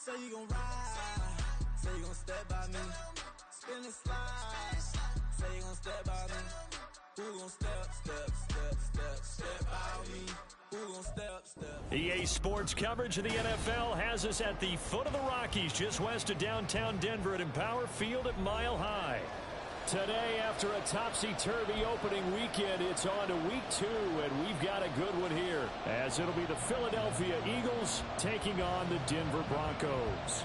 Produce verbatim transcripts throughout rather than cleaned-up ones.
Say you gon' ride, say you gon' step by me, spin and slide, say you gon' step by me. Who gon' step, step, step, step, step by me? Who gon' step, step? E A Sports coverage of the N F L has us at the foot of the Rockies, just west of downtown Denver at Empower Field at Mile High. Today, after a topsy-turvy opening weekend, it's on to week two, and we've got a good one here, as it'll be the Philadelphia Eagles taking on the Denver Broncos.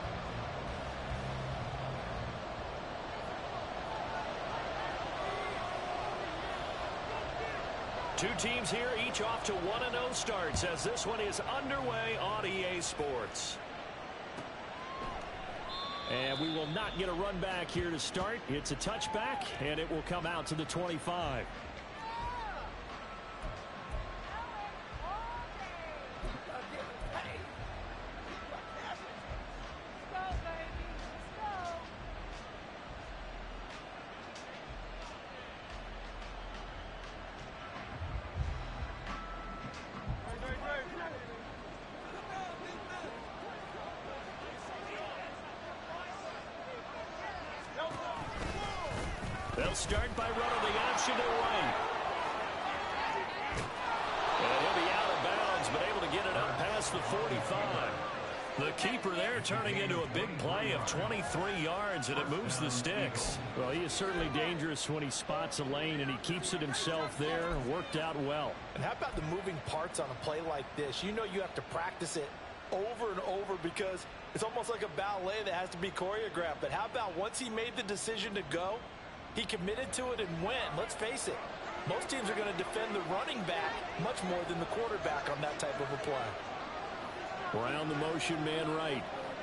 Two teams here, each off to one and oh starts, as this one is underway on E A Sports. And we will not get a run back here to start. It's a touchback, and it will come out to the twenty-five. They'll start by running the option to the right. And he'll be out of bounds, but able to get it up past the forty-five. The keeper there turning into a big play of twenty-three yards, and it moves the sticks. Well, he is certainly dangerous when he spots a lane, and he keeps it himself there. Worked out well. And how about the moving parts on a play like this? You know you have to practice it over and over because it's almost like a ballet that has to be choreographed. But how about once he made the decision to go, he committed to it and went. Let's face it, most teams are going to defend the running back much more than the quarterback on that type of a play. Around the motion, man right.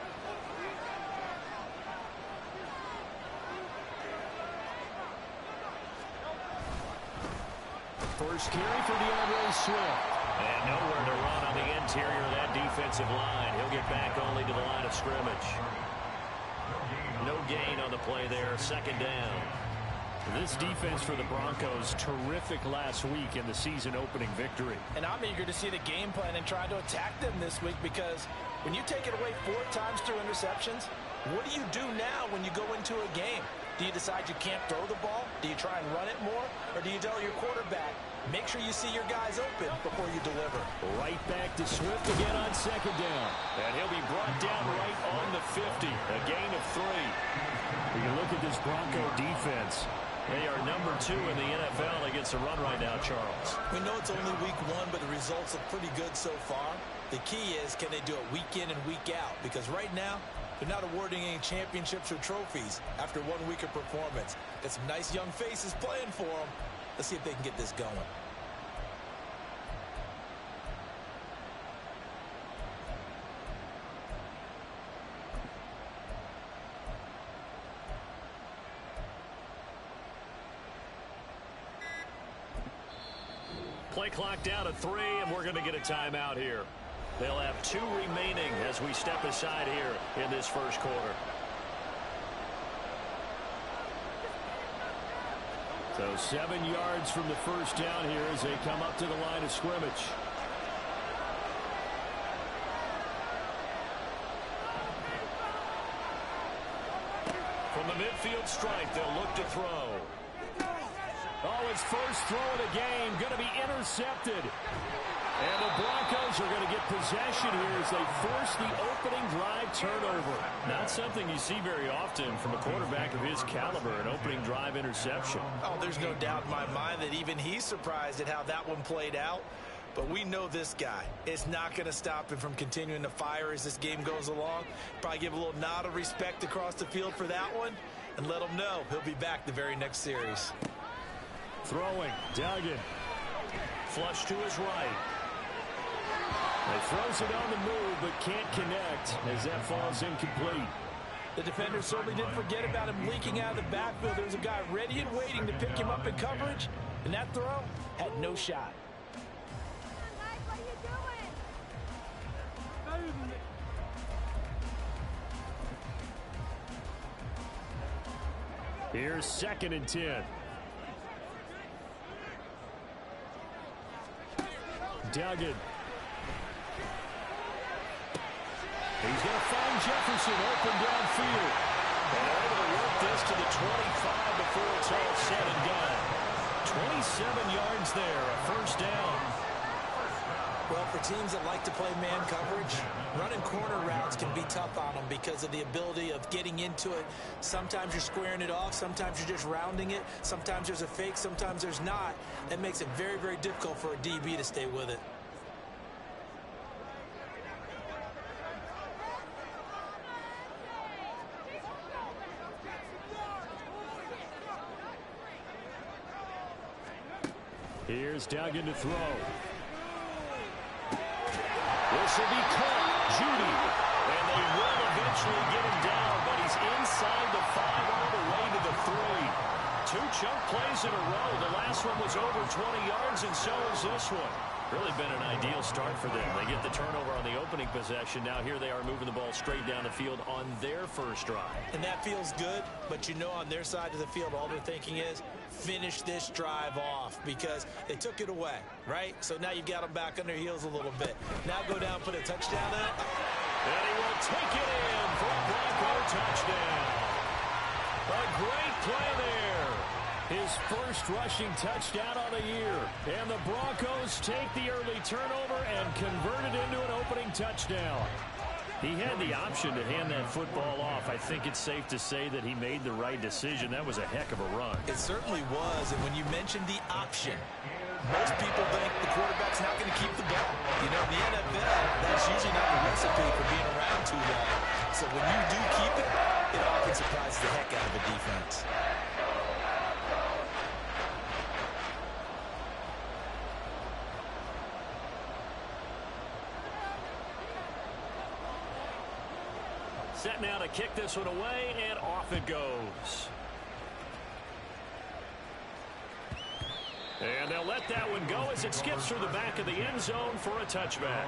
First carry for DeAndre Swift. And nowhere to run on the interior of that defensive line. He'll get back only to the line of scrimmage. No gain on the play there, second down. This defense for the Broncos, terrific last week in the season-opening victory. And I'm eager to see the game plan and try to attack them this week because when you take it away four times through interceptions, what do you do now when you go into a game? Do you decide you can't throw the ball? Do you try and run it more? Or do you tell your quarterback, make sure you see your guys open before you deliver? Right back to Swift again on second down. And he'll be brought down right on the fifty. A gain of three. When you look at this Bronco defense, they are number two in the N F L against the run right now, Charles. We know it's only week one, but the results look pretty good so far. The key is, can they do it week in and week out? Because right now, they're not awarding any championships or trophies after one week of performance. Got some nice young faces playing for them. Let's see if they can get this going. Play clock down to three, and we're going to get a timeout here. They'll have two remaining as we step aside here in this first quarter. So seven yards from the first down here as they come up to the line of scrimmage. From the midfield stripe, they'll look to throw. Oh, his first throw of the game going to be intercepted. And the Broncos are going to get possession here as they force the opening drive turnover. Not something you see very often from a quarterback of his caliber, an opening drive interception. Oh, there's no doubt in my mind that even he's surprised at how that one played out. But we know this guy. It's not going to stop him from continuing to fire as this game goes along. Probably give a little nod of respect across the field for that one and let him know he'll be back the very next series. Throwing, Duggan. Flush to his right. He throws it on the move, but can't connect as that falls incomplete. The defender certainly didn't forget about him leaking out of the backfield. There was a guy ready and waiting to pick him up in coverage, and that throw had no shot. Here's second and ten. He's going to find Jefferson open downfield. And they're able to work this to the twenty-five before it's all said and done. twenty-seven yards there, a first down. Well, for teams that like to play man coverage, running corner routes can be tough on them because of the ability of getting into it. Sometimes you're squaring it off. Sometimes you're just rounding it. Sometimes there's a fake. Sometimes there's not. That makes it very, very difficult for a D B to stay with it. Here's Duggan to throw. This will be caught. Judy. And they will eventually get him down, but he's inside the five all the way to the three. Two chunk plays in a row. The last one was over twenty yards, and so is this one. Really been an ideal start for them. They get the turnover on the opening possession. Now here they are moving the ball straight down the field on their first drive. And that feels good, but you know on their side of the field all they're thinking is finish this drive off because they took it away, right? So now you've got them back on their heels a little bit. Now go down, put a touchdown in. And he will take it in for a Bronco touchdown. A great play there. His first rushing touchdown on the year. And the Broncos take the early turnover and convert it into an opening touchdown. He had the option to hand that football off. I think it's safe to say that he made the right decision. That was a heck of a run. It certainly was. And when you mentioned the option, most people think the quarterback's not going to keep the ball. You know, in the N F L, that's usually not the recipe for being around too long. So when you do keep it, it often surprises the heck out of the defense. Set now to kick this one away, and off it goes. And they'll let that one go as it skips through the back of the end zone for a touchback.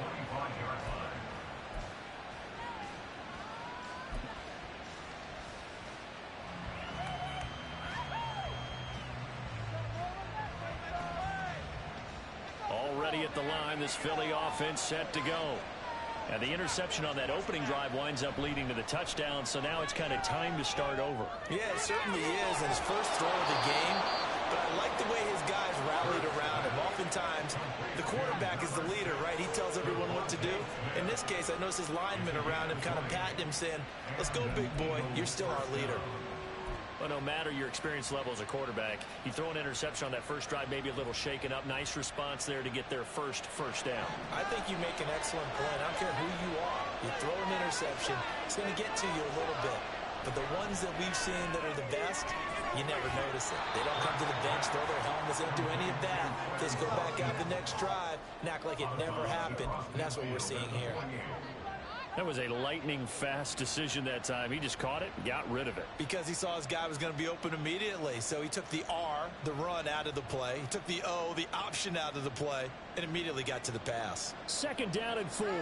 Already at the line, this Philly offense set to go. And the interception on that opening drive winds up leading to the touchdown, so now it's kind of time to start over. Yeah, it certainly is, and his first throw of the game. But I like the way his guys rallied around him. Oftentimes, the quarterback is the leader, right? He tells everyone what to do. In this case, I noticed his linemen around him kind of patting him, saying, let's go, big boy. You're still our leader. Well, no matter your experience level as a quarterback, you throw an interception on that first drive, maybe a little shaken up. Nice response there to get their first first down. I think you make an excellent point. I don't care who you are. You throw an interception, it's going to get to you a little bit. But the ones that we've seen that are the best, you never notice it. They don't come to the bench, throw their helmets, they don't do any of that. Just go back out the next drive and act like it never happened. And that's what we're seeing here. That was a lightning-fast decision that time. He just caught it and got rid of it. Because he saw his guy was going to be open immediately. So he took the R, the run, out of the play. He took the O, the option, out of the play, and immediately got to the pass. Second down and four.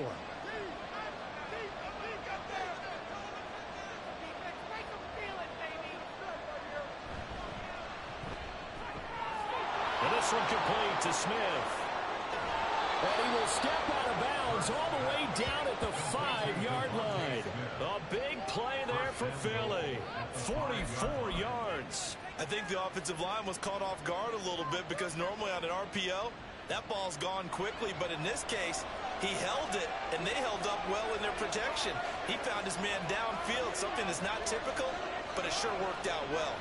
And this one complete to Smith. And he will step out of bounds all the way down at the five-yard line. A big play there for Philly. forty-four yards. I think the offensive line was caught off guard a little bit because normally on an R P O, that ball's gone quickly. But in this case, he held it, and they held up well in their protection. He found his man downfield, something that's not typical, but it sure worked out well.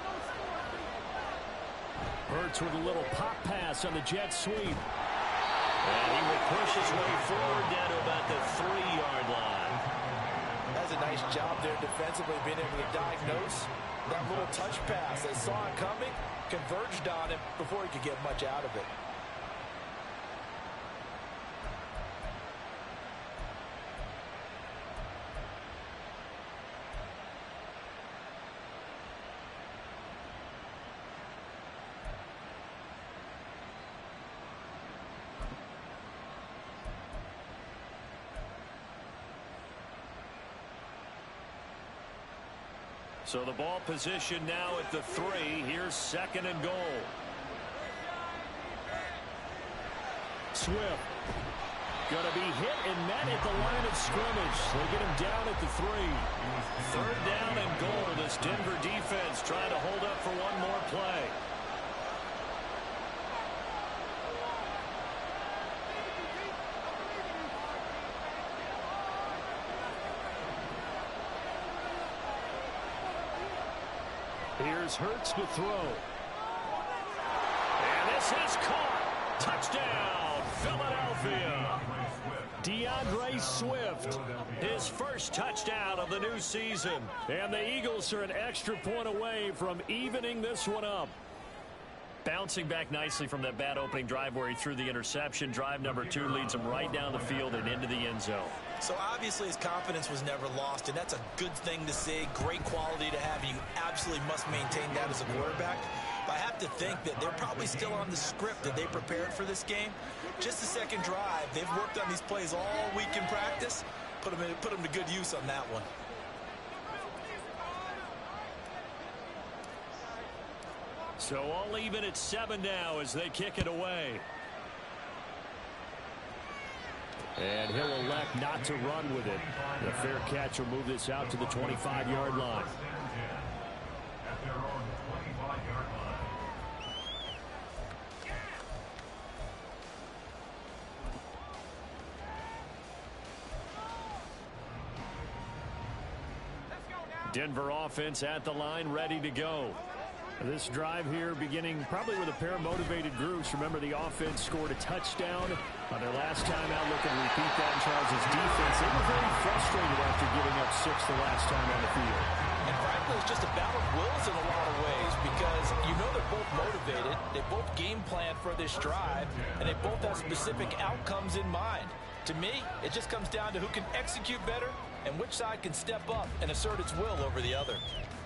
Hurts with a little pop pass on the jet sweep. And he will push his way forward down to about the three-yard line. That's a nice job there defensively, being able to diagnose that little touch pass. They saw it coming, converged on him before he could get much out of it. So the ball position now at the three. Here's second and goal. Swift. Going to be hit and met at the line of scrimmage. They get him down at the three. Third down and goal. This Denver defense trying to hold up for one more play. Here's Hurts to throw. And this is caught. Touchdown, Philadelphia. DeAndre Swift, his first touchdown of the new season. And the Eagles are an extra point away from evening this one up. Bouncing back nicely from that bad opening drive where he threw the interception. Drive number two leads him right down the field and into the end zone. So obviously his confidence was never lost, and that's a good thing to see. Great quality to have. You absolutely must maintain that as a quarterback. But I have to think that they're probably still on the script that they prepared for this game. Just the second drive, they've worked on these plays all week in practice. Put them, in, put them to good use on that one. So all even at seven now as they kick it away. And he'll elect not to run with it. The fair catch will move this out to the twenty-five yard line. Denver offense at the line, ready to go. This drive here beginning probably with a pair of motivated groups. Remember, the offense scored a touchdown on their last time out. Looking to repeat that in Charles' defense. They were very frustrated after giving up six the last time on the field. And frankly, it's just a battle of wills in a lot of ways because you know they're both motivated. They both game plan for this drive, and they both have specific outcomes in mind. To me, it just comes down to who can execute better and which side can step up and assert its will over the other.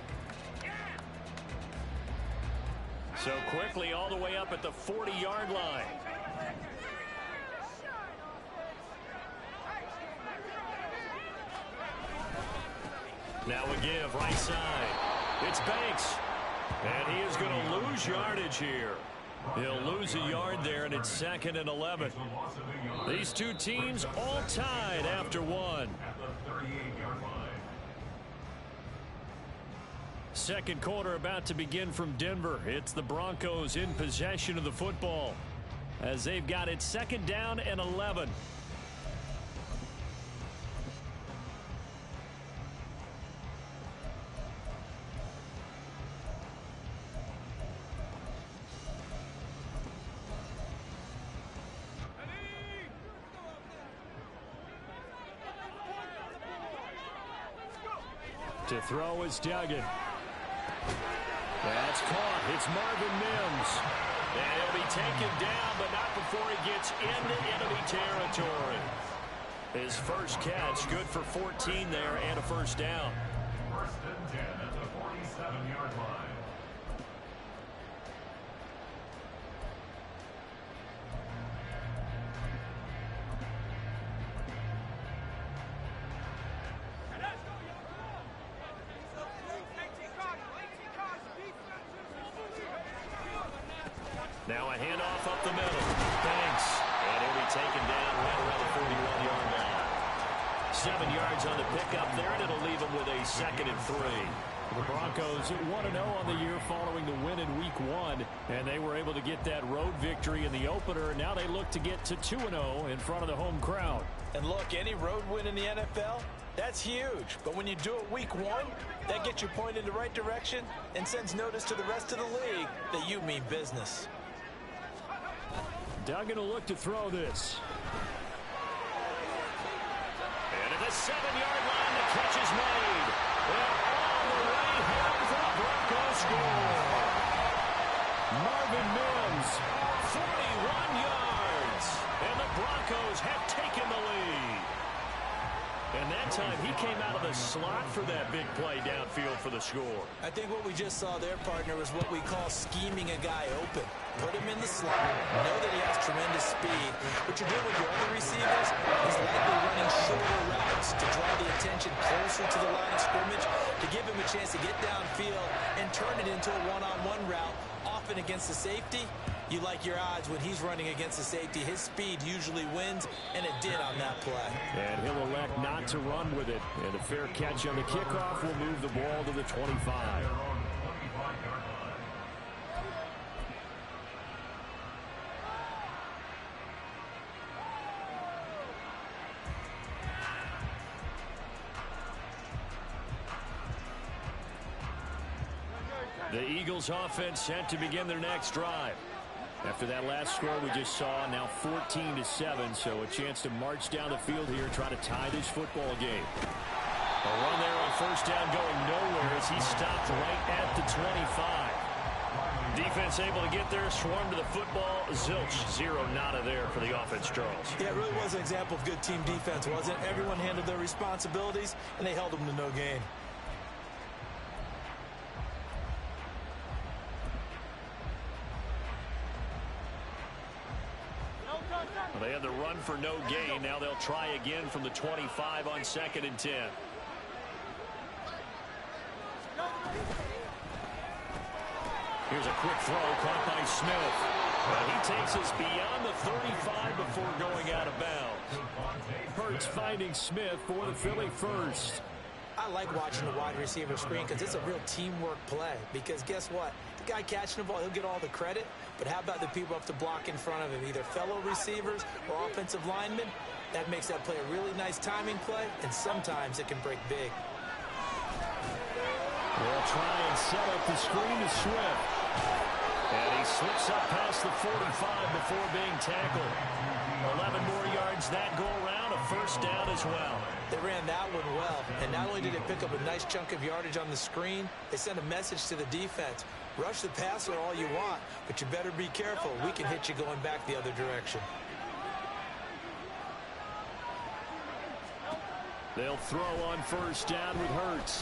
So quickly all the way up at the forty yard line. Now a give right side. It's Banks. And he is going to lose yardage here. He'll lose a yard there, and it's second and eleven. These two teams all tied after one. Second quarter about to begin from Denver. It's the Broncos in possession of the football as they've got it second down and eleven. To throw is Duggan. That's caught. It's Marvin Mims. And he'll be taken down, but not before he gets into enemy territory. His first catch, good for fourteen there and a first down. First and ten at the forty-seven yard line. Now a handoff up the middle. Banks. And he'll be taken down right around the forty-one yard line. Seven yards on the pickup there, and it'll leave him with a second and three. The Broncos one and oh on the year following the win in week one, and they were able to get that road victory in the opener. Now they look to get to two and oh in front of the home crowd. And look, any road win in the N F L, that's huge. But when you do it week one, that gets you pointed in the right direction and sends notice to the rest of the league that you mean business. Duggan will look to throw this. And at the seven yard line, the catch is made. And all the way home for the Broncos score. Marvin Mims, forty-one yards. And the Broncos have taken the lead. And that time he came out of the slot for that big play downfield for the score. I think what we just saw there, partner, was what we call scheming a guy open. Put him in the slot, know that he has tremendous speed. What you're doing with your other receivers is likely running shorter routes to draw the attention closer to the line of scrimmage, to give him a chance to get downfield and turn it into a one-on-one route off often against the safety, you like your odds when he's running against the safety. His speed usually wins, and it did on that play. And he'll elect not to run with it. And a fair catch on the kickoff will move the ball to the twenty-five. The Eagles offense set to begin their next drive. After that last score we just saw, now fourteen to seven, so a chance to march down the field here, try to tie this football game. A run there on first down going nowhere as he stopped right at the twenty-five. Defense able to get there, swarm to the football. Zilch, zero nada there for the offense, Charles. Yeah, it really was an example of good team defense, wasn't it? Everyone handled their responsibilities, and they held them to no gain. They had the run for no gain. Now they'll try again from the twenty-five on second and ten. Here's a quick throw caught by Smith. Well, he takes us beyond the thirty-five before going out of bounds. Hurts finding Smith for the Philly first. I like watching the wide receiver screen because it's a real teamwork play. Because guess what? The guy catching the ball, he'll get all the credit. But how about the people up to block in front of him, either fellow receivers or offensive linemen? That makes that play a really nice timing play, and sometimes it can break big. They'll try and set up the screen to Swift. And he slips up past the forty-five before being tackled. eleven more yards that go around, a first down as well. They ran that one well, and not only did they pick up a nice chunk of yardage on the screen, they sent a message to the defense. Rush the passer all you want, but you better be careful. We can hit you going back the other direction. They'll throw on first down with Hurts.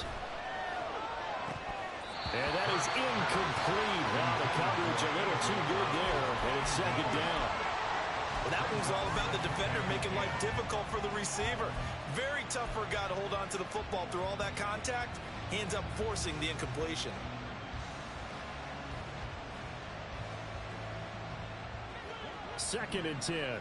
And that is incomplete. Wow, the coverage a little too good there, and it's second down. Well, that one's all about the defender making life difficult for the receiver. Very tough for a guy to hold on to the football through all that contact. He ends up forcing the incompletion. Second and ten.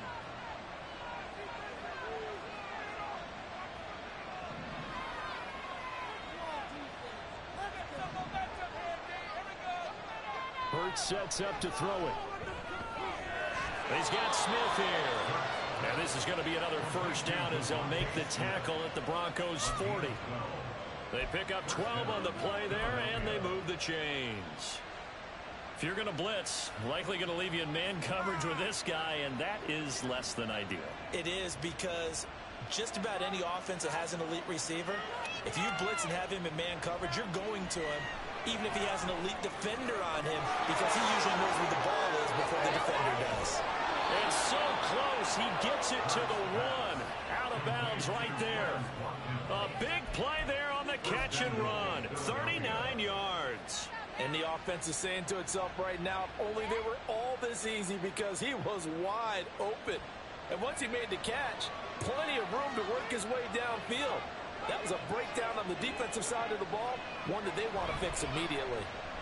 Hurts sets up to throw it. He's got Smith here. And this is going to be another first down as they'll make the tackle at the Broncos forty. They pick up twelve on the play there, and they move the chains. If you're going to blitz, likely going to leave you in man coverage with this guy, and that is less than ideal. It is, because just about any offense that has an elite receiver, if you blitz and have him in man coverage, you're going to him, even if he has an elite defender on him, because he usually knows where the ball is before the defender does. And so close, he gets it to the one. Out of bounds right there. A big play there on the catch and run. thirty-nine yards. And the offense is saying to itself right now, if only they were all this easy, because he was wide open. And once he made the catch, plenty of room to work his way downfield. That was a breakdown on the defensive side of the ball, one that they want to fix immediately.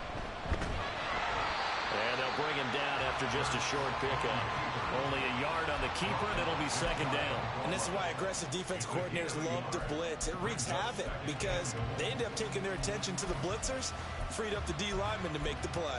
And they'll bring him down after just a short pickup. Only a yard on the keeper, and it'll be second down. And this is why aggressive defense coordinators love to blitz. It wreaks havoc because they end up taking their attention to the blitzers, freed up the D lineman to make the play.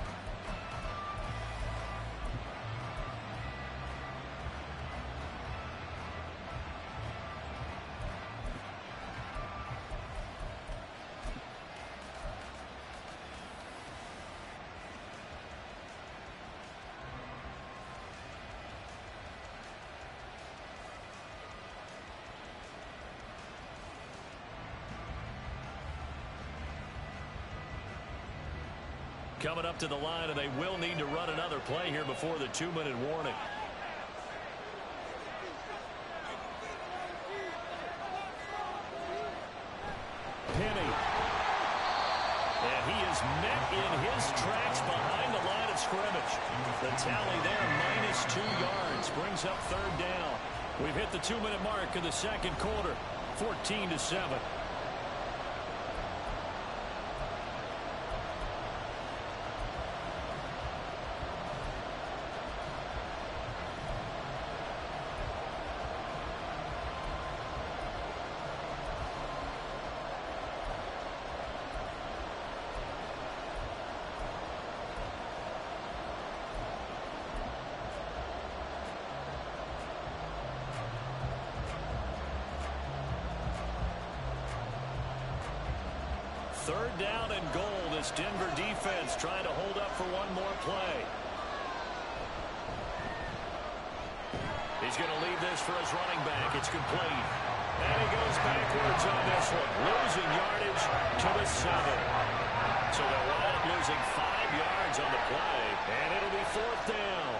Coming up to the line, and they will need to run another play here before the two-minute warning. Penny. And he is met in his tracks behind the line of scrimmage. The tally there, minus two yards, brings up third down. We've hit the two-minute mark of the second quarter, fourteen to seven. Third down and goal. This Denver defense trying to hold up for one more play. He's going to leave this for his running back. It's complete. And he goes backwards on this one. Losing yardage to the seven. So they'll wind up losing five yards on the play. And it'll be fourth down.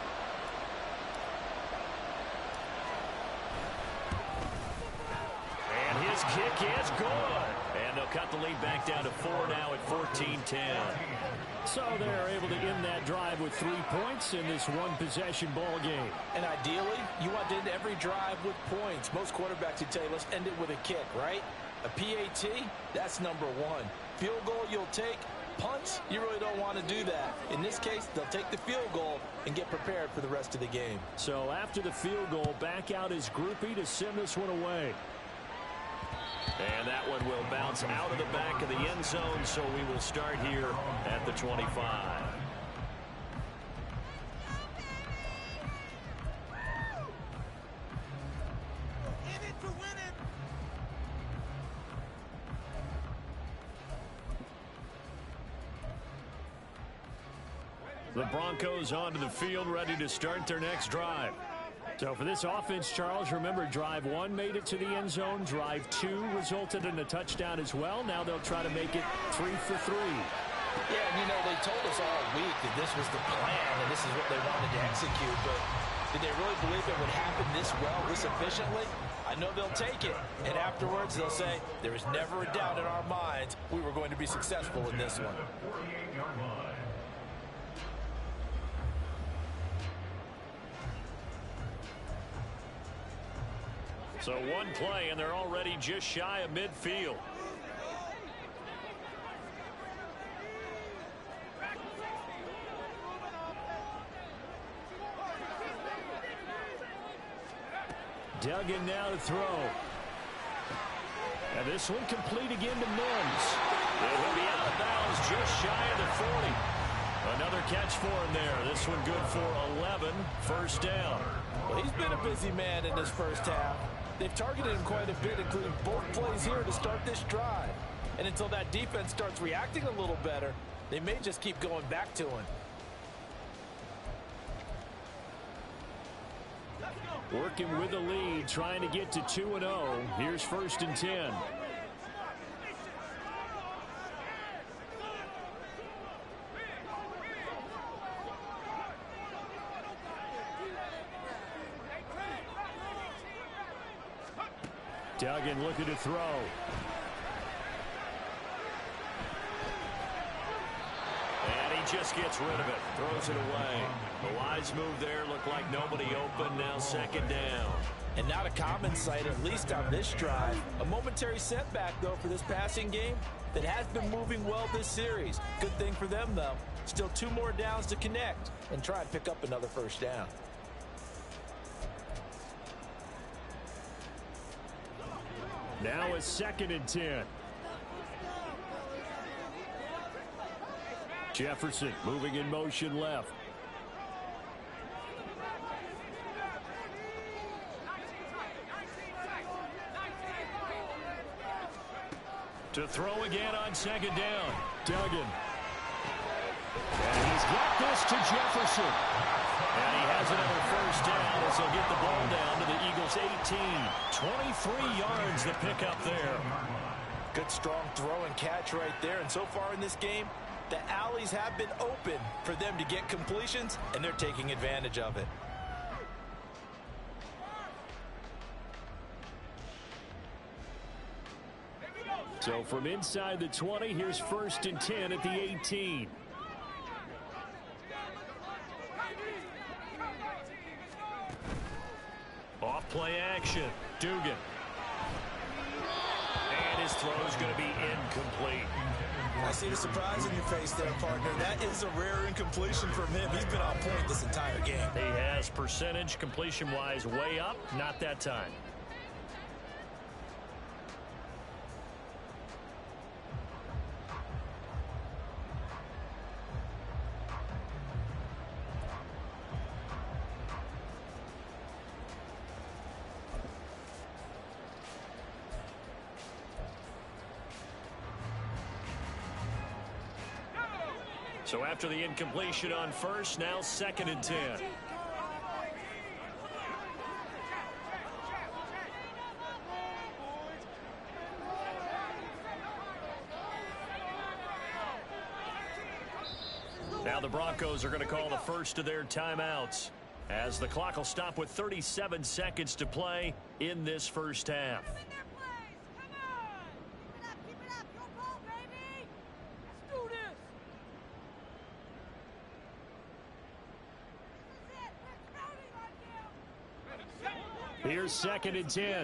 And his kick is good. And they'll cut the lead back down to four now at fourteen ten. So they're able to end that drive with three points in this one-possession ball game. And ideally, you want to end every drive with points. Most quarterbacks would tell you, let's end it with a kick, right? A P A T, that's number one. Field goal you'll take. Punts, you really don't want to do that. In this case, they'll take the field goal and get prepared for the rest of the game. So after the field goal, back out is Groupie to send this one away. And that one will bounce out of the back of the end zone, so we will start here at the twenty-five. In it to win it. The Broncos onto the field, ready to start their next drive. So for this offense, Charles, remember, drive one made it to the end zone. Drive two resulted in a touchdown as well. Now they'll try to make it three for three. Yeah, and you know, they told us all week that this was the plan and this is what they wanted to execute, but did they really believe it would happen this well, this efficiently? I know they'll take it, and afterwards they'll say, there was never a doubt in our minds we were going to be successful in this one. forty-eight yard line. So one play, and they're already just shy of midfield. Duggan now to throw. And this one complete again to Mims. It will be out of bounds just shy of the forty. Another catch for him there. This one good for eleven. First down. Well, he's been a busy man in this first half. They've targeted him quite a bit, including both plays here to start this drive. And until that defense starts reacting a little better, they may just keep going back to him. Working with the lead, trying to get to two and oh. Here's first and ten. Duggan looking to throw. And he just gets rid of it. Throws it away. The wise move there. Looked like nobody open. Now second down. And not a common sight, at least on this drive. A momentary setback, though, for this passing game that has been moving well this series. Good thing for them, though. Still two more downs to connect and try and pick up another first down. Now a second and ten. Jefferson moving in motion left. To throw again on second down. Duggan. And he's got this to Jefferson. And he has another first down as he'll get the ball down to the Eagles' eighteen. twenty-three yards to pick up there. Good strong throw and catch right there. And so far in this game, the alleys have been open for them to get completions, and they're taking advantage of it. So from inside the twenty, here's first and ten at the eighteen. Off play action. Dugan. And his throw is going to be incomplete. I see the surprise in your face there, partner. That is a rare incompletion from him. He's been on point this entire game. He has percentage completion-wise way up. Not that time. So after the incompletion on first, now second and ten. Now the Broncos are going to call the first of their timeouts, as the clock will stop with thirty-seven seconds to play in this first half. Here's second and ten.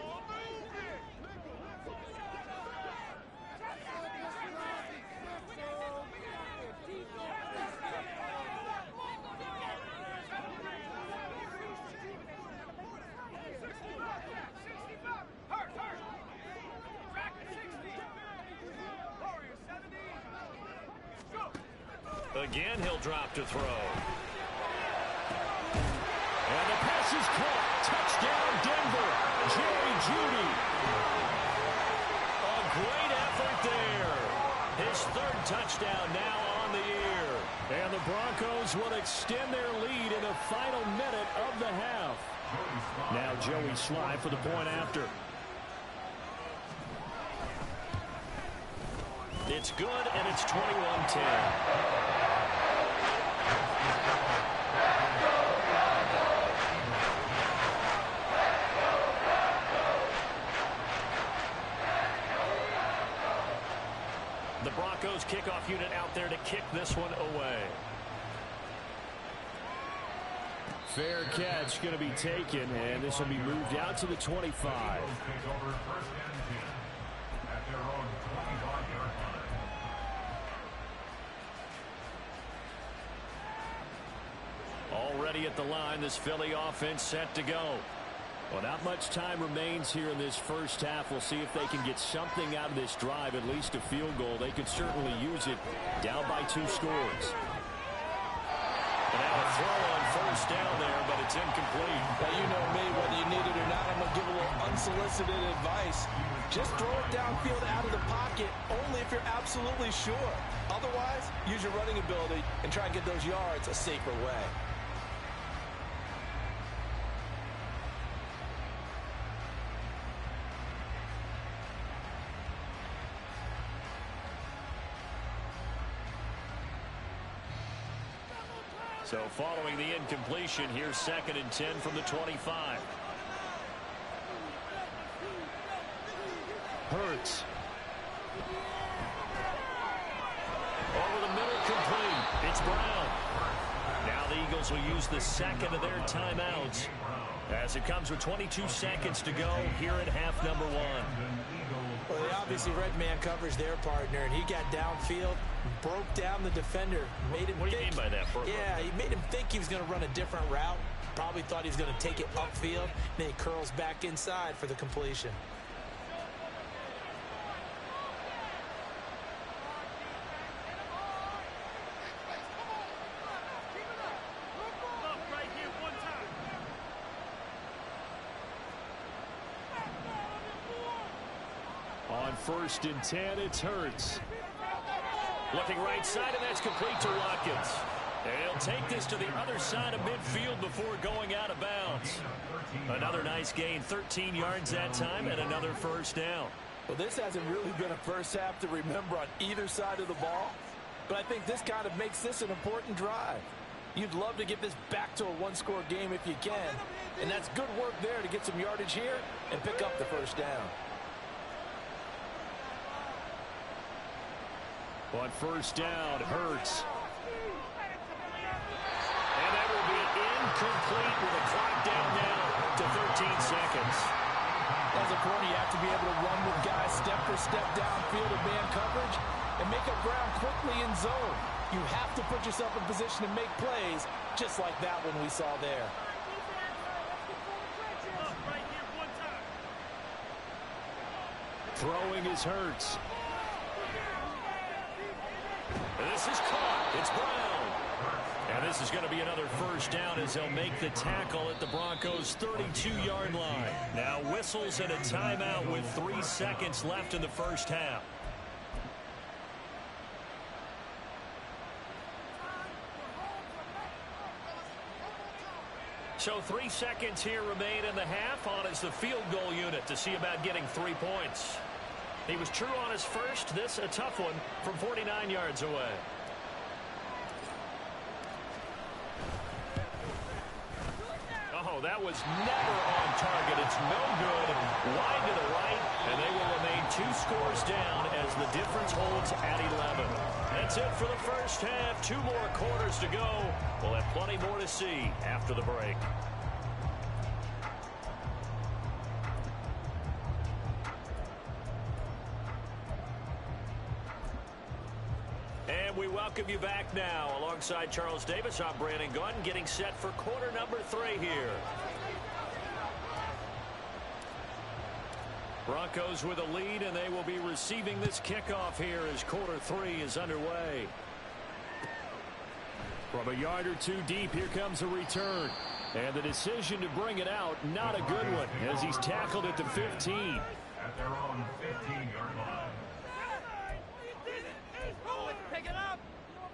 Again, he'll drop to throw. And the pass is caught. Touchdown, Denver. Jerry Jeudy. A great effort there. His third touchdown now on the year. And the Broncos will extend their lead in the final minute of the half. Now Joey Slye for the point after. It's good, and it's twenty-one ten. The Broncos kickoff unit out there to kick this one away. Fair catch going to be taken, and this will be moved out to the twenty-five. Already at the line, this Philly offense set to go. Well, not much time remains here in this first half. We'll see if they can get something out of this drive, at least a field goal. They could certainly use it, down by two scores. And now a throw on first down there, but it's incomplete. Now, you know me, whether you need it or not, I'm going to give a little unsolicited advice. Just throw it downfield out of the pocket, only if you're absolutely sure. Otherwise, use your running ability and try and get those yards a safer way. So following the incompletion, here's second and ten from the twenty-five. Hurts. Over the middle, complete. It's Brown. Now the Eagles will use the second of their timeouts, as it comes with twenty-two seconds to go here at half number one. Well, they obviously red man covers their partner, and he got downfield, broke down the defender, made him What do you think, mean by that? Bro? Yeah, he made him think he was going to run a different route. Probably thought he was going to take it upfield. Then he curls back inside for the completion. On first and ten, it's Hurts. Looking right side, and that's complete to Watkins. And he'll take this to the other side of midfield before going out of bounds. Another nice gain, thirteen yards that time, and another first down. Well, this hasn't really been a first half to remember on either side of the ball, but I think this kind of makes this an important drive. You'd love to get this back to a one-score game if you can, and that's good work there to get some yardage here and pick up the first down. On first down, Hurts. And that will be incomplete with a clock down now to thirteen seconds. As a corner, you have to be able to run with guys step for step downfield in man coverage and make up ground quickly in zone. You have to put yourself in position to make plays, just like that one we saw there. Throwing is Hurts. This is caught. It's Brown. And this is going to be another first down as they'll make the tackle at the Broncos' thirty-two yard line. Now whistles and a timeout with three seconds left in the first half. So three seconds here remain in the half. On is the field goal unit to see about getting three points. He was true on his first. This a tough one from forty-nine yards away. Oh, that was never on target. It's no good. Wide to the right, and they will remain two scores down as the difference holds at eleven. That's it for the first half. Two more quarters to go. We'll have plenty more to see after the break. And we welcome you back now. Alongside Charles Davis, I'm Brandon Gunn, getting set for quarter number three here. Broncos with a lead, and they will be receiving this kickoff here as quarter three is underway. From a yard or two deep, here comes a return. And the decision to bring it out, not a good one, as he's tackled at the fifteen. At their own fifteen-yard line. Pick it up.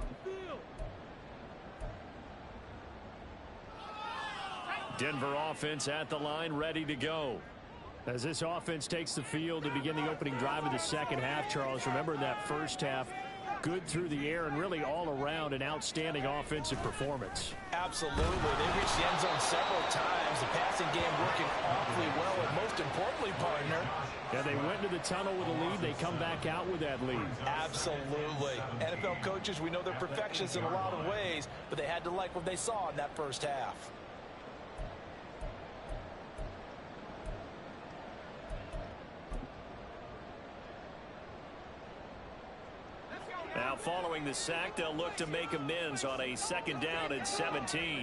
Denver offense at the line, ready to go. As this offense takes the field to begin the opening drive of the second half, Charles, remember in that first half, good through the air and really all around an outstanding offensive performance. Absolutely. They reached the end zone several times. The passing game working awfully well, and most importantly, partner, yeah, they went to the tunnel with a lead. They come back out with that lead. Absolutely. N F L coaches, we know they're perfectionists in a lot of ways, but they had to like what they saw in that first half. Now following the sack, they'll look to make amends on a second down at seventeen.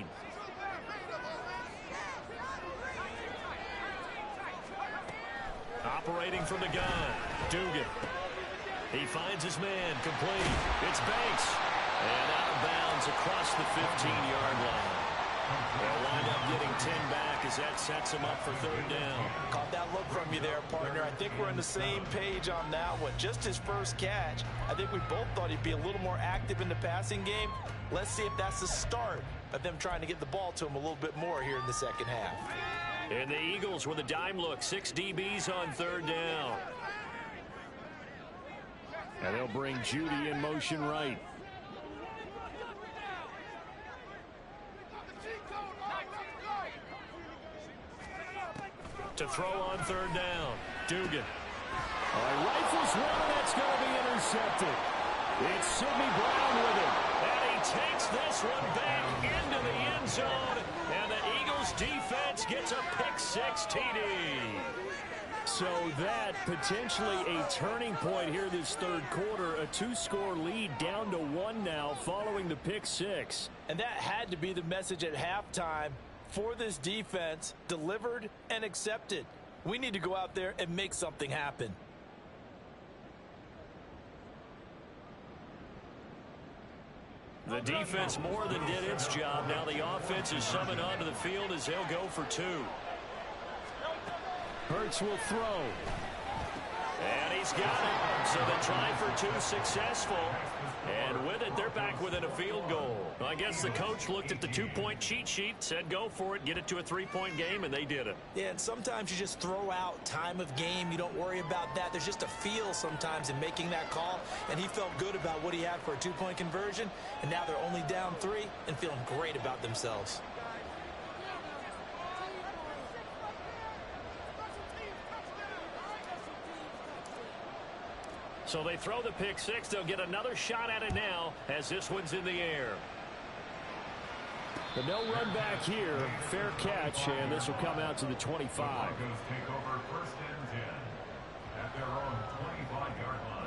Operating from the gun, Dugan. He finds his man, complete. It's Banks. And out of bounds across the fifteen-yard line. They'll wind up getting ten back as that sets him up for third down. Caught that look from you there, partner. I think we're on the same page on that one. Just his first catch. I think we both thought he'd be a little more active in the passing game. Let's see if that's the start of them trying to get the ball to him a little bit more here in the second half. And the Eagles with a dime look. Six D Bs on third down. And they'll bring Judy in motion right. To throw on third down. Dugan. All right, rifles one, and that's going to be intercepted. It's Sidney Brown with it. And he takes this one back into the end zone. And the Eagles defense gets a pick six T D. So that potentially a turning point here this third quarter. A two-score lead down to one now following the pick six. And that had to be the message at halftime for this defense, delivered and accepted. We need to go out there and make something happen. The defense more than did its job. Now the offense is summoned onto the field as they'll go for two. Hurts will throw. And he's got it. So they try for two, successful. And with it, they're back within a field goal. Well, I guess the coach looked at the two-point cheat sheet, said go for it, get it to a three-point game, and they did it. Yeah, and sometimes you just throw out time of game. You don't worry about that. There's just a feel sometimes in making that call, and he felt good about what he had for a two-point conversion, and now they're only down three and feeling great about themselves. So they throw the pick six. They'll get another shot at it now as this one's in the air. But no run back here. Fair catch, and this will come out to the twenty-five. The Broncos take over first and ten at their own twenty-five-yard line.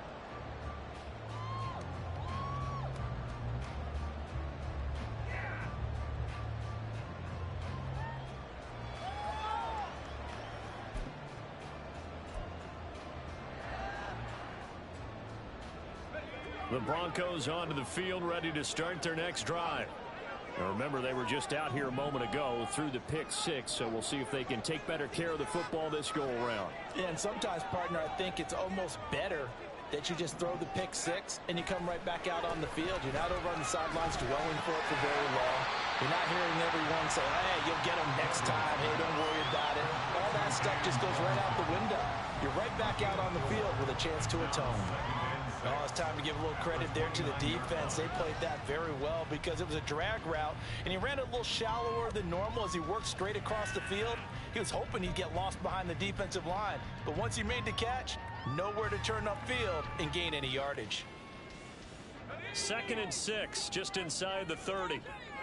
The Broncos onto the field, ready to start their next drive. Now remember, they were just out here a moment ago through the pick six, so we'll see if they can take better care of the football this go-around. Yeah, and sometimes, partner, I think it's almost better that you just throw the pick six and you come right back out on the field. You're not over on the sidelines dwelling for it for very long. You're not hearing everyone say, hey, you'll get him next time. Hey, don't worry about it. All that stuff just goes right out the window. You're right back out on the field with a chance to atone. Oh, it's time to give a little credit there to the defense. They played that very well because it was a drag route, and he ran a little shallower than normal as he worked straight across the field. He was hoping he'd get lost behind the defensive line, but once he made the catch, nowhere to turn upfield and gain any yardage. Second and six, just inside the thirty.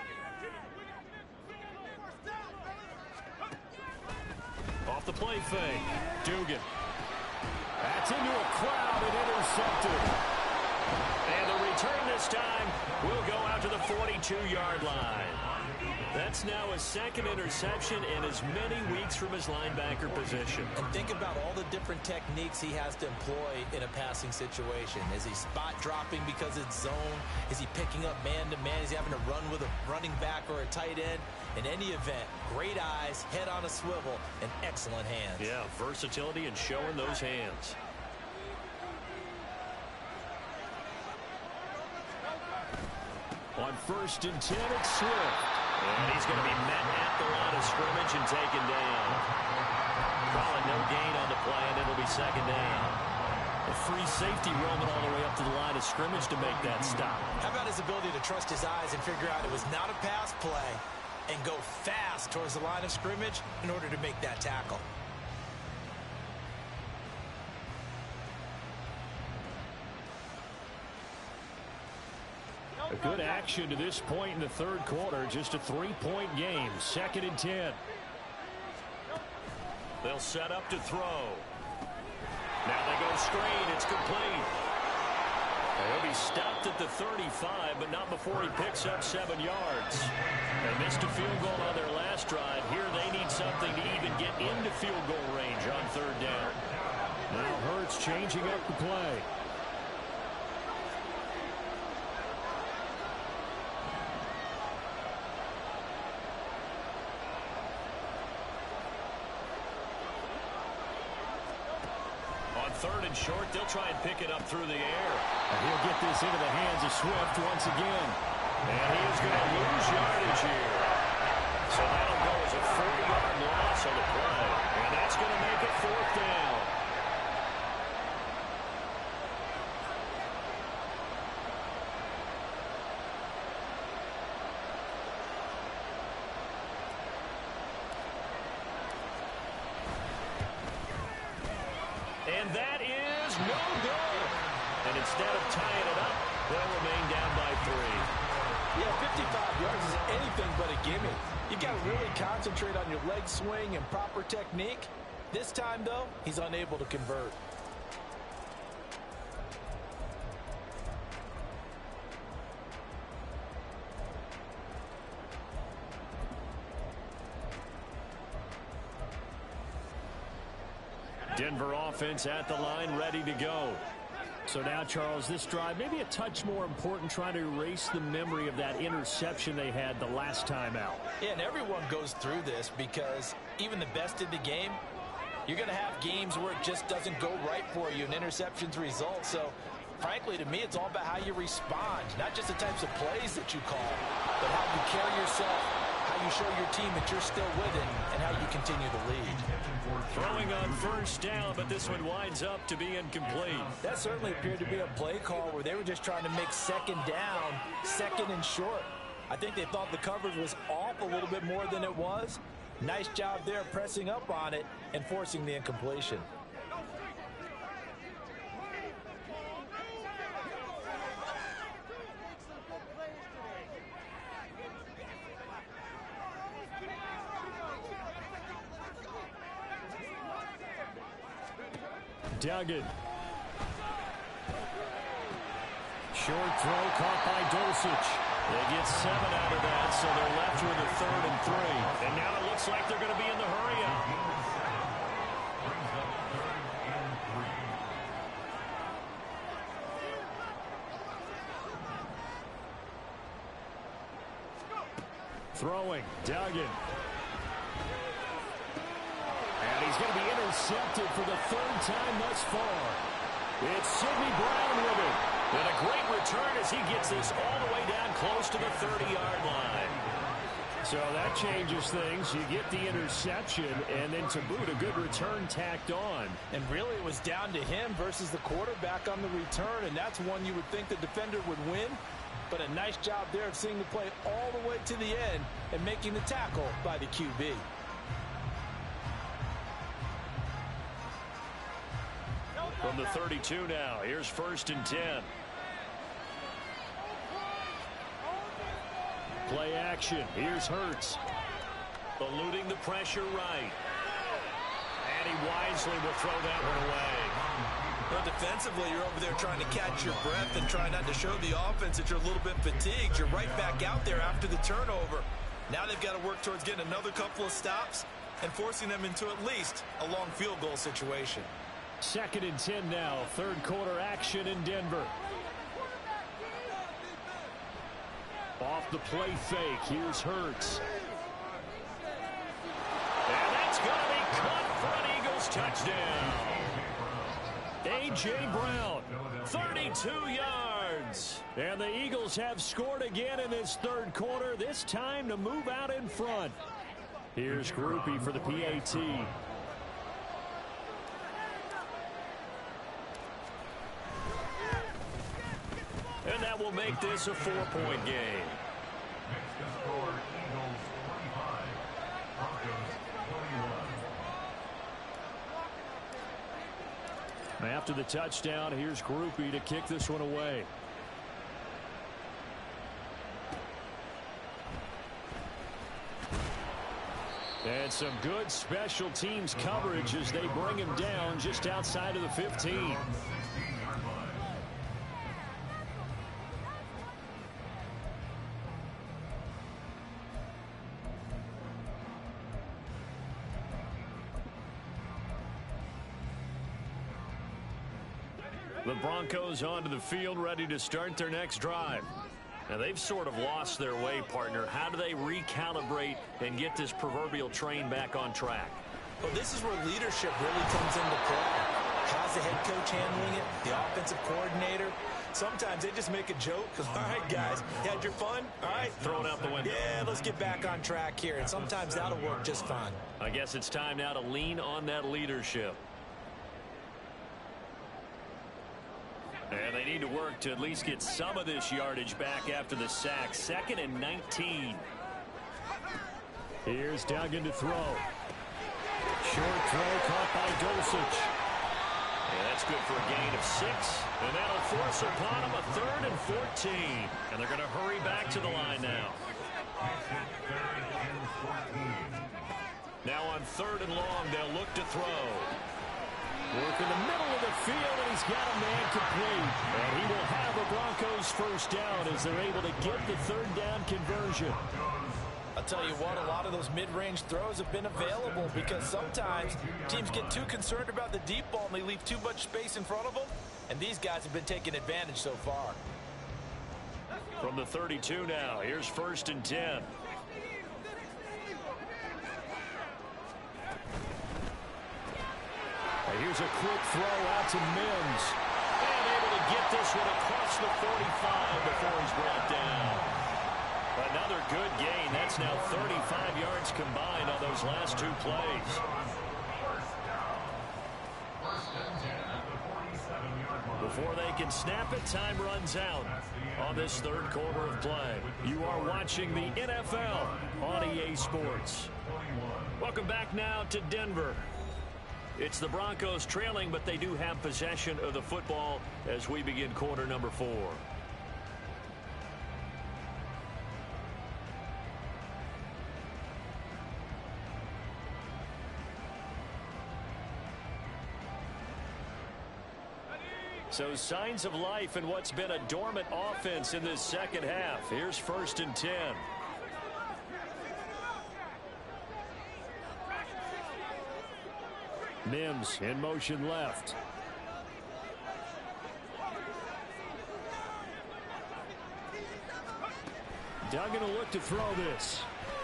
Off the play fake, Dugan. That's into a crowd and intercepted. And the return this time will go out to the forty-two-yard line. That's now a second interception in as many weeks from his linebacker position. And think about all the different techniques he has to employ in a passing situation. Is he spot dropping because it's zone? Is he picking up man-to-man? Is he having to run with a running back or a tight end? In any event, great eyes, head on a swivel, and excellent hands. Yeah, versatility and showing those hands. On first and ten, it's Swift. And he's going to be met at the line of scrimmage and taken down. Probably no gain on the play, and it'll be second down. A free safety roaming all the way up to the line of scrimmage to make that stop. How about his ability to trust his eyes and figure out it was not a pass play and go fast towards the line of scrimmage in order to make that tackle? A good action to this point in the third quarter. Just a three-point game. Second and ten. They'll set up to throw. Now they go screen. It's complete. He'll be stopped at the thirty-five, but not before he picks up seven yards. They missed a field goal on their last drive. Here they need something to even get into field goal range on third down. Now Hurts changing up the play. Third and short, they'll try and pick it up through the air. And he'll get this into the hands of Swift once again. And he is going to lose yardage here. So that'll go as a four-yard loss on the play. And that's going to make it fourth down. And that is no good. And instead of tying it up, they'll remain down by three. Yeah, fifty-five yards is anything but a gimme. You've got to really concentrate on your leg swing and proper technique. This time, though, he's unable to convert. Denver offense at the line, ready to go. So now, Charles, this drive maybe a touch more important, trying to erase the memory of that interception they had the last time out. Yeah, and everyone goes through this because even the best in the game, you're going to have games where it just doesn't go right for you and interceptions result. So, frankly, to me, it's all about how you respond, not just the types of plays that you call, but how you carry yourself, how you show your team that you're still with it, and how you continue to lead. Throwing on first down, but this one winds up to be incomplete. That certainly appeared to be a play call where they were just trying to make second down, second and short. I think they thought the coverage was off a little bit more than it was. Nice job there pressing up on it and forcing the incompletion. Duggan. Short throw caught by Dulcich. They get seven out of that, so they're left with a third and three. And now it looks like they're going to be in the hurry-up. Throwing, Duggan. And he's going to be intercepted for the third time thus far. It's Sidney Brown with it. And a great return as he gets this all the way down close to the thirty-yard line. So that changes things. You get the interception, and then to boot, a good return tacked on. And really, it was down to him versus the quarterback on the return, and that's one you would think the defender would win. But a nice job there of seeing the play all the way to the end and making the tackle by the Q B. From the thirty-two now, here's first and ten. Play action. Here's Hurts. Eluding the pressure right. And he wisely will throw that one away. Well, defensively, you're over there trying to catch your breath and try not to show the offense that you're a little bit fatigued. You're right back out there after the turnover. Now they've got to work towards getting another couple of stops and forcing them into at least a long field goal situation. Second and ten now. Third quarter action in Denver. Off the play fake. Here's Hurts. And that's going to be caught for an Eagles touchdown. A J. Brown, thirty-two yards. And the Eagles have scored again in this third quarter, this time to move out in front. Here's Grupe for the P A T. And that will make this a four-point game. Next to score, Eagles twenty-five, Broncos twenty-one. After the touchdown, here's Grupe to kick this one away. And some good special teams coverage as they bring him down just outside of the fifteen. The Broncos onto the field, ready to start their next drive. Now, they've sort of lost their way, partner. How do they recalibrate and get this proverbial train back on track? Well, this is where leadership really comes into play. How's the head coach handling it? The offensive coordinator? Sometimes they just make a joke because, all right, guys, you had your fun? All right. Throw it out the window. Yeah, let's get back on track here. And sometimes that'll work just fine. I guess it's time now to lean on that leadership. And they need to work to at least get some of this yardage back after the sack. Second and nineteen. Here's Duggan to throw. Short throw caught by Dulcich. And that's good for a gain of six. And that'll force upon them a third and fourteen. And they're going to hurry back to the line now. Now on third and long, they'll look to throw. Work in the middle of the field, and he's got a man complete. And he will have the Broncos first down as they're able to get the third down conversion. I'll tell you what, a lot of those mid-range throws have been available because sometimes teams get too concerned about the deep ball and they leave too much space in front of them. And these guys have been taking advantage so far. From the thirty-two now, here's first and ten. Here's a quick throw out to Mims. And able to get this one across the forty-five before he's brought down. Another good gain. That's now thirty-five yards combined on those last two plays. Before they can snap it, time runs out on this third quarter of play. You are watching the N F L on E A Sports. Welcome back now to Denver. It's the Broncos trailing, but they do have possession of the football as we begin quarter number four. So signs of life in what's been a dormant offense in this second half. Here's first and ten. Mims in motion left. Duggan will look to throw this.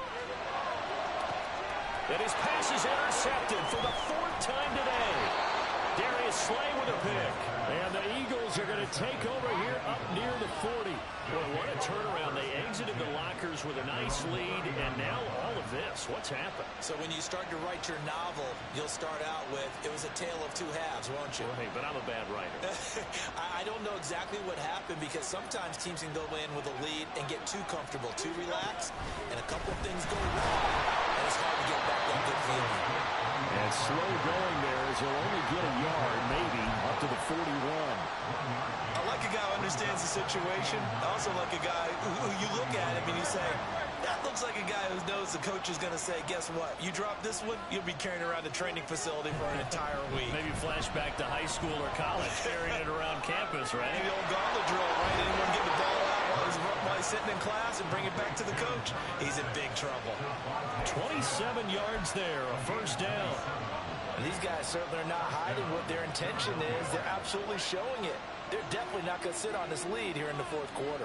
And his pass is intercepted for the fourth time today. Darius Slay with a pick. And the Eagles are going to take over here up near the forty. Boy, what a turnaround. They exited the lockers Broncos with a nice lead, and now all of this. What's happened? So when you start to write your novel, you'll start out with, it was a tale of two halves, won't you? Right, but I'm a bad writer. I don't know exactly what happened, because sometimes teams can go in with a lead and get too comfortable, too relaxed, and a couple of things go wrong, and it's hard to get back that good feeling. And slow going there as he'll only get a yard, maybe, up to the forty-one. I like a guy who understands the situation. I also like a guy who, who you look at him and you say, that looks like a guy who knows the coach is going to say, guess what? You drop this one, you'll be carrying around the training facility for an entire week. Maybe flashback to high school or college, carrying it around campus, right? Maybe the old gauntlet drill, right? Anyone get the ball out while he's, while he's sitting in class and bring it back to the coach? He's in big trouble. twenty-seven yards there, a first down. And these guys certainly are not hiding what their intention is. They're absolutely showing it. They're definitely not going to sit on this lead here in the fourth quarter.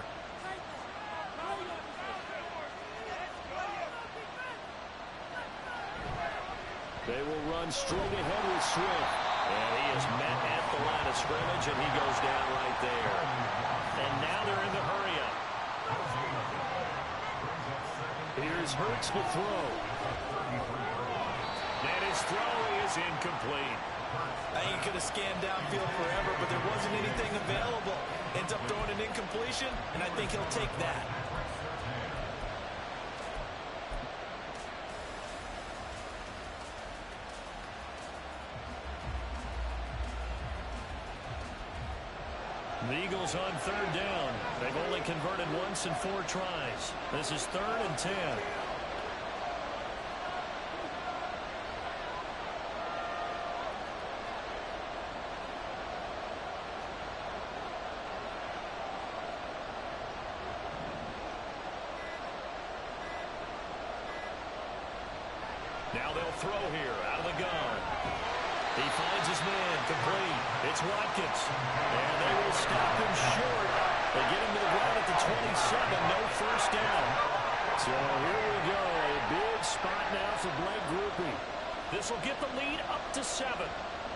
They will run straight ahead with Swift. And he is met at the line of scrimmage, and he goes down right there. And now they're in the hurry-up. Here's Hurts to throw. And his throw is incomplete. I think he could have scanned downfield forever, but there wasn't anything available. Ends up throwing an incompletion, and I think he'll take that. The Eagles on third down. They've only converted once in four tries. This is third and ten. Now they'll throw here out of the gun. He finds his man, complete. It's Watkins. And they will stop him short. They get him to the ground at the twenty-seven. No first down. So here we go. A big spot now for Blake Grupe. This will get the lead up to seven.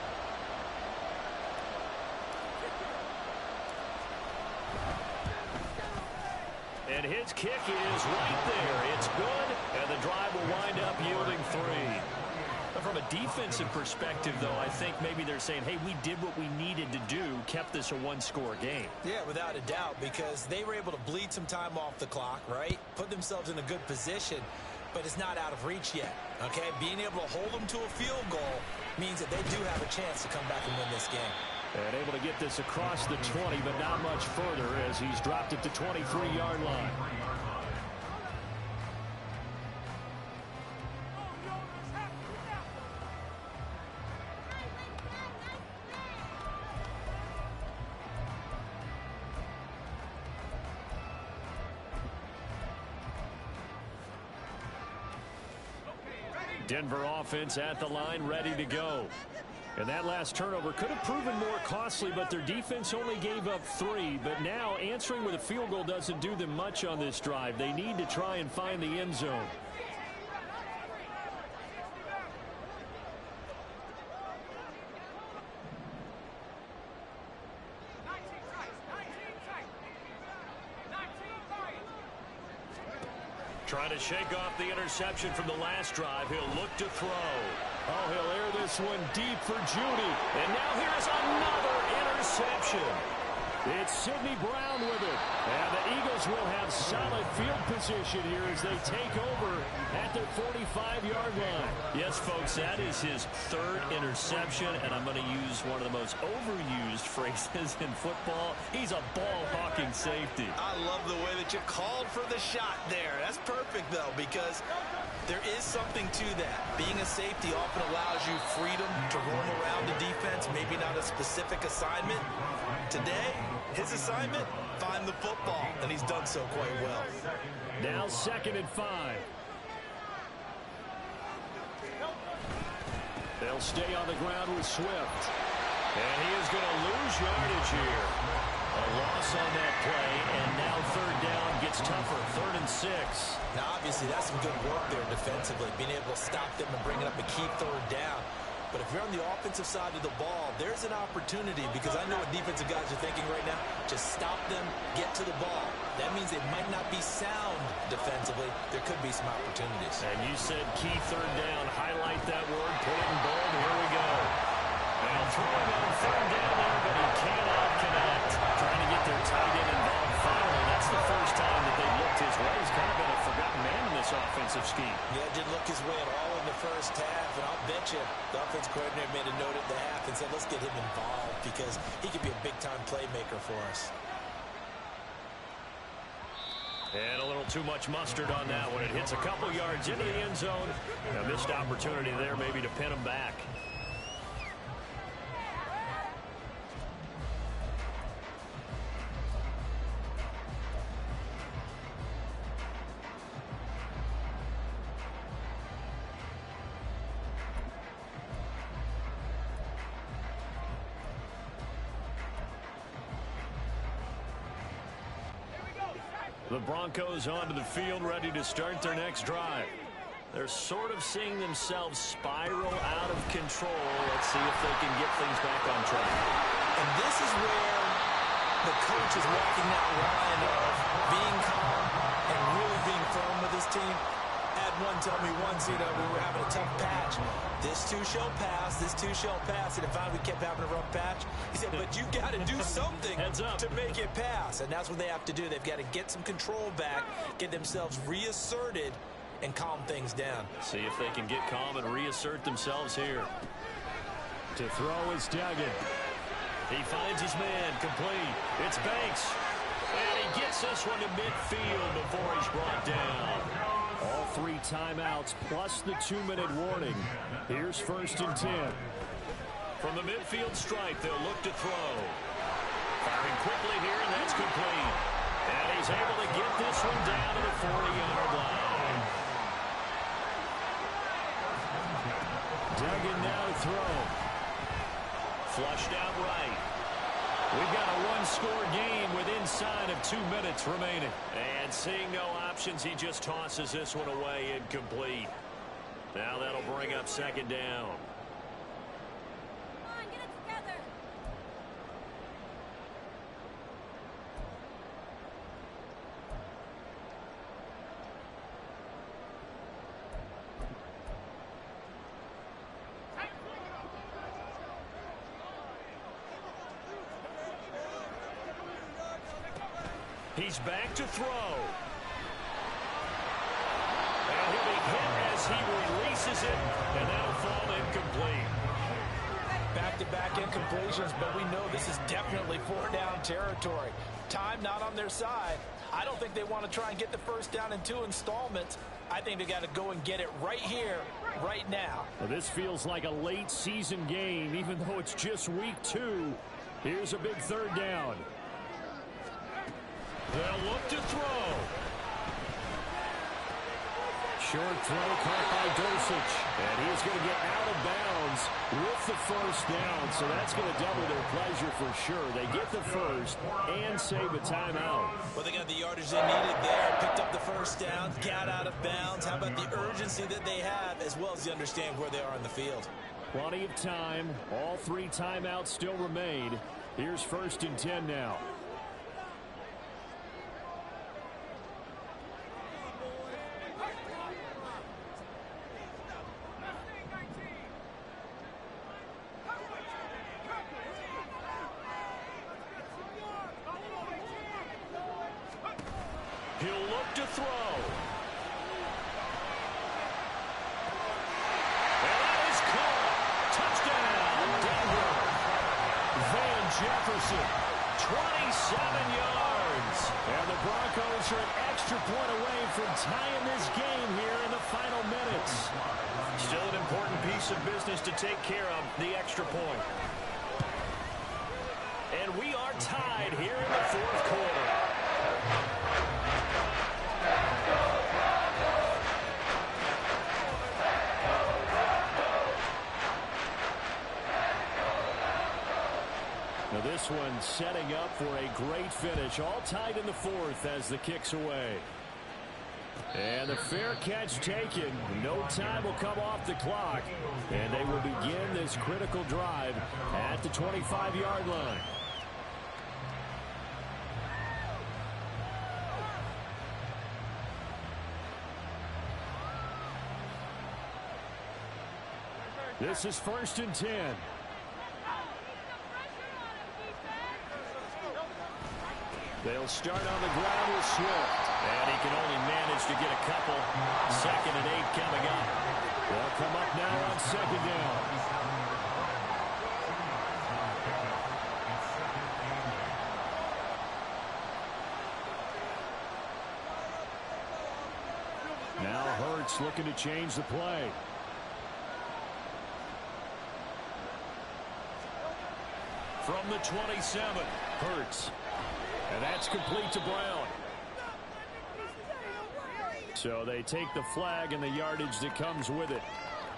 And his kick is right there. It's good. And the drive will wind up yielding three. From a defensive perspective, though, I think maybe they're saying, hey, we did what we needed to do, kept this a one-score game. Yeah, without a doubt, because they were able to bleed some time off the clock, right? Put themselves in a good position, but it's not out of reach yet, okay? Being able to hold them to a field goal means that they do have a chance to come back and win this game. And able to get this across the twenty, but not much further as he's dropped it to twenty-three yard line. Denver offense at the line, ready to go. And that last turnover could have proven more costly, but their defense only gave up three. But now answering with a field goal doesn't do them much on this drive. They need to try and find the end zone. Trying to shake off the interception from the last drive. He'll look to throw. Oh, he'll air this one deep for Judy. And now here's another interception. It's Sidney Brown with it. And the Eagles will have solid field position here as they take over at their forty-five yard line. Yes, folks, that is his third interception, and I'm going to use one of the most overused phrases in football. He's a ball-hawking safety. I love the way that you called for the shot there. That's perfect, though, because there is something to that. Being a safety often allows you freedom to roam around the defense, maybe not a specific assignment. Today, his assignment, find the football, and he's done so quite well. Now second and five. They'll stay on the ground with Swift. And he is going to lose yardage here. A loss on that play, and now third down gets tougher. Third and six. Now, obviously, that's some good work there defensively, being able to stop them and bring it up a key third down. But if you're on the offensive side of the ball, there's an opportunity, because I know what defensive guys are thinking right now. Just stop them, get to the ball. That means they might not be sound defensively. there could be some opportunities. And you said key third down. Highlight that word. Put it in bold. Here we go. And throwing on third down there, but he cannot connect. Trying to get their tight end involved finally. That's the first time that they looked his way. He's kind of been a forgotten man in this offensive scheme. Yeah, didn't look his way at all in the first half. And I'll bet you the offense coordinator made a note at the half and said, let's get him involved because he could be a big-time playmaker for us. And a little too much mustard on that one. It hits a couple yards into the end zone. A missed opportunity there maybe to pin him back. The Broncos onto the field, ready to start their next drive. They're sort of seeing themselves spiral out of control. Let's see if they can get things back on track. And this is where the coach is walking that line of being calm and really being firm with his team. Had one tell me once, you know, we were having a tough patch. This too shall pass, this too shall pass. And if finally we kept having a rough patch, he said, but you got to do something to make it pass. And that's what they have to do. They've got to get some control back, get themselves reasserted, and calm things down. See if they can get calm and reassert themselves here. To throw is Duggan. He finds his man, complete. It's Banks. And he gets this one to midfield before he's brought down. All three timeouts plus the two-minute warning. Here's first and ten. From the midfield stripe, they'll look to throw. Firing quickly here, and that's complete. And he's able to get this one down to the forty-yard line. Duggan now to throw. Flushed out right. We've got a one-score game with inside of two minutes remaining. And seeing no options, he just tosses this one away incomplete. Now that'll bring up second down. Come on, get it together. He's back to throw. And he'll be hit as he releases it, and that'll fall incomplete. Back-to-back incompletions, but we know this is definitely four-down territory. Time not on their side. I don't think they want to try and get the first down in two installments. I think they got to go and get it right here, right now. Well, this feels like a late-season game, even though it's just week two. Here's a big third down. They'll look to throw. Short throw caught by Dulcich. And he's going to get out of bounds with the first down. So that's going to double their pleasure for sure. They get the first and save a timeout. Well, they got the yardage they needed there. Picked up the first down, got out of bounds. How about the urgency that they have, as well as you understand where they are in the field? Plenty of time. All three timeouts still remain. Here's first and ten now. He'll look to throw. And that is caught. Touchdown, Denver. Van Jefferson, twenty-seven yards. And the Broncos are an extra point away from tying this game here in the final minutes. Still an important piece of business to take care of, the extra point. And we are tied here in the fourth quarter. Now this one setting up for a great finish. All tied in the fourth as the kick's away. And the fair catch taken. No time will come off the clock. And they will begin this critical drive at the twenty-five-yard line. This is first and ten. They'll start on the ground with Swift. And he can only manage to get a couple. Second and eight coming up. They'll come up now on second down. Now Hurts looking to change the play. From the twenty-seven, Hurts. And that's complete to Brown. So they take the flag and the yardage that comes with it.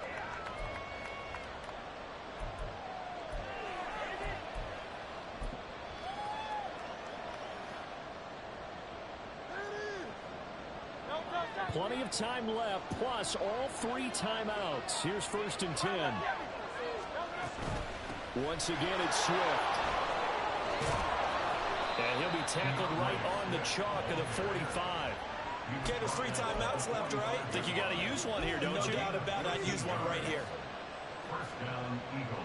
Plenty of time left, plus all three timeouts. Here's first and ten. Once again, it's Swift. And he'll be tackled right on the chalk of the forty-five. Okay, there's three timeouts left, right? I think you got to use one here, don't no you? No doubt about it. I'd use one right here. First down, Eagles.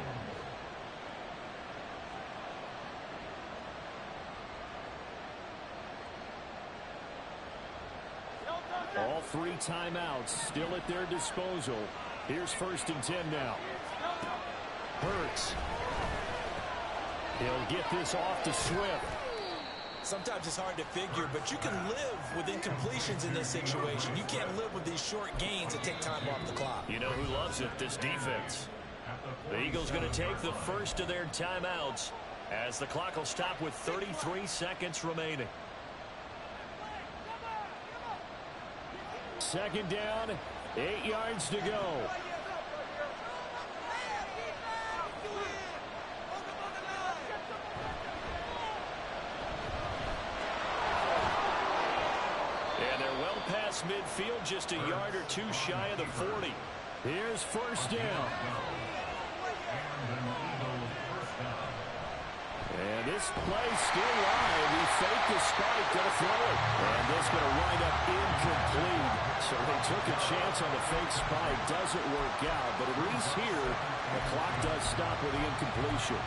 All three timeouts still at their disposal. Here's first and ten now. Hurts. He'll get this off to Swift. Sometimes it's hard to figure, but you can live with incompletions in this situation. You can't live with these short gains that take time off the clock. You know who loves it? This defense. The Eagles going to take the first of their timeouts as the clock will stop with thirty-three seconds remaining. Second down, eight yards to go. And they're well past midfield, just a yard or two shy of the forty. Here's first down. And this play's still live. He faked the spike, gonna throw it. And this gonna wind up incomplete. So they took a chance on the fake spike. Doesn't work out, but at least here, the clock does stop with the incompletion.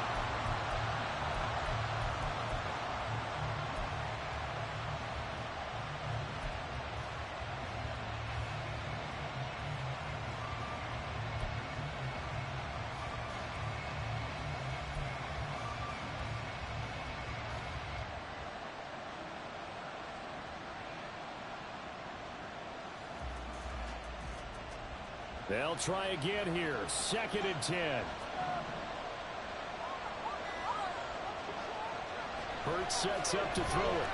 They'll try again here. Second and ten. Hurts sets up to throw it.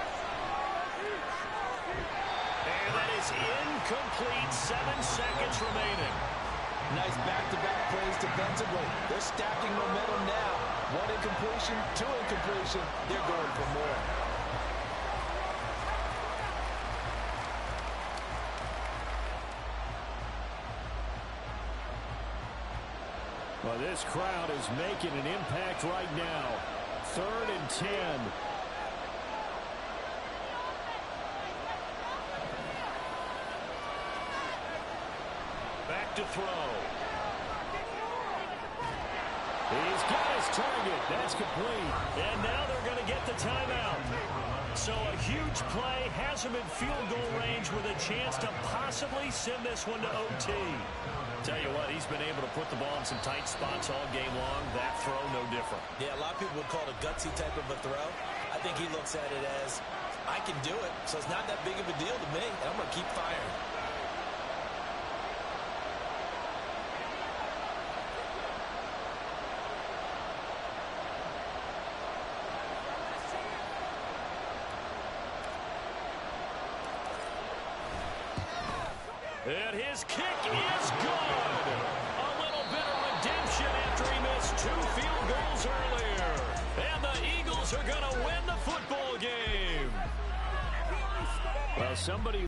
And that is incomplete. Seven seconds remaining. Nice back-to-back plays defensively. They're stacking momentum now. One incompletion, two incompletion. They're going for more. Well, this crowd is making an impact right now. Third and ten. Back to throw. He's got his target. That's complete. And now they're going to get the timeout. So a huge play has him in field goal range with a chance to possibly send this one to O T. Tell you what, he's been able to put the ball in some tight spots all game long. That throw, no different. Yeah, a lot of people would call it a gutsy type of a throw. I think he looks at it as, I can do it, so it's not that big of a deal to me, and I'm going to keep firing. And his kick is good. A little bit of redemption after he missed two field goals earlier. And the Eagles are going to win the football game. Well, somebody